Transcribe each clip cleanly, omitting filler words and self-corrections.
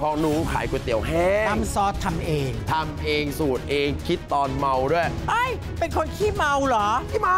ของหนูขายก๋วยเตี๋ยวแห้งน้ำซอสทำเองสูตรเองคิดตอนเมาด้วยไอ้เป็นคนขี้เมาเหรอขี้เมา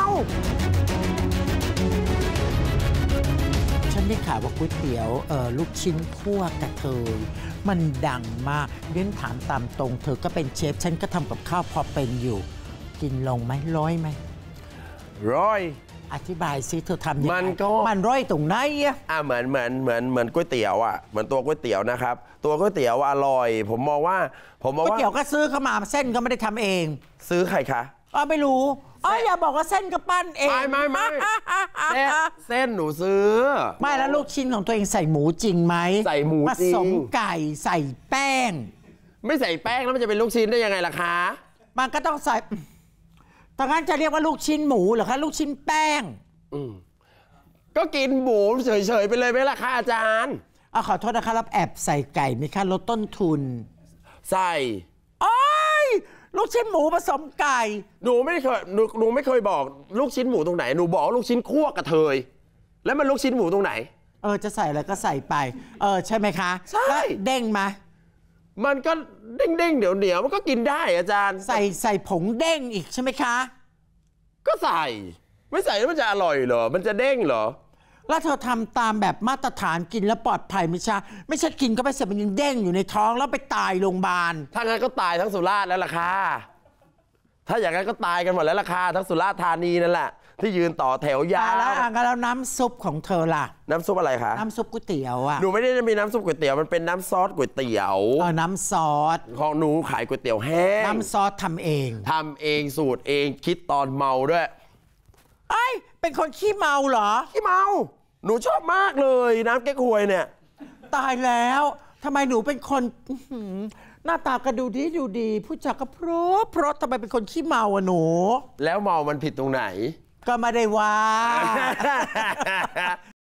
ฉันได้ข่าวว่าก๋วยเตี๋ยวลูกชิ้นคั่วกระเทยมันดังมากเรียนถามตามตรงเธอก็เป็นเชฟฉันก็ทำกับข้าวพอเป็นอยู่กินลงไหมร้อยไหมร้อยอธิบายซิเธอทำยังไงมันร้อยตรงไหนเหมือนก๋วยเตี๋ยวเหมือนตัวก๋วยเตี๋ยวนะครับตัวก๋วยเตี๋ยวอร่อยผมมองว่าก๋วยเตี๋ยวก็ซื้อเข้ามาเส้นก็ไม่ได้ทำเองซื้อใครคะไม่รู้อย่าบอกว่าเส้นก็ปั้นเองไม่เส้นหนูซื้อไม่แล้วลูกชิ้นของตัวเองใส่หมูจริงไหมใส่หมูจริงผสมไก่ใส่แป้งไม่ใส่แป้งแล้วมันจะเป็นลูกชิ้นได้ยังไงล่ะคะมันก็ต้องใส่ตอนนั้นจะเรียกว่าลูกชิ้นหมูเหรอคะลูกชิ้นแป้งก็กินหมูเฉยๆไปเลยไหมล่ะคะอาจารย์ขอโทษนะคะรับแอบใส่ไก่ไหมคะลดต้นทุนใส่ลูกชิ้นหมูผสมไก่หนูไม่เคยบอกลูกชิ้นหมูตรงไหนหนูบอกลูกชิ้นคั่วกระเทยแล้วมันลูกชิ้นหมูตรงไหนจะใส่อะไรก็ใส่ไปใช่ไหมคะใช่เด้งมามันก็เด้งเดี๋ยวมันก็กินได้อาจารย์ใส่ผงเด้งอีกใช่ไหมคะก็ใส่ไม่ใส่แล้วมันจะอร่อยเหรอมันจะเด้งเหรอแล้วเธอทำตามแบบมาตรฐานกินแล้วปลอดภัยไม่ใช่กินก็ไปเสร็จมันยังเด้งอยู่ในท้องแล้วไปตายโรงพยาบาลถ้างั้นก็ตายทั้งสุราษฎร์แล้วล่ะค่ะถ้าอย่างนั้นก็ตายกันหมดแล้วล่ะค่ะทั้งสุราษฎร์ธานีนั่นแหละที่ยืนต่อแถวยาวแล้วน้ำซุปของเธอล่ะน้ำซุปอะไรคะน้ำซุปก๋วยเตี๋ยวหนูไม่ได้มีน้ำซุปก๋วยเตี๋ยวมันเป็นน้ำซอสก๋วยเตี๋ยวน้ำซอสของหนูขายก๋วยเตี๋ยวแห้งน้ำซอสทำเองสูตรเองคิดตอนเมาด้วยเป็นคนขี้เมาเหรอขี้เมาหนูชอบมากเลยน้ำเก๊กฮวยเนี่ยตายแล้วทำไมหนูเป็นคนหน้าตาก็ดูดีพูดจาก็เพราะทำไมเป็นคนขี้เมาหนูแล้วเมามันผิดตรงไหนก็ไม่ได้ว่า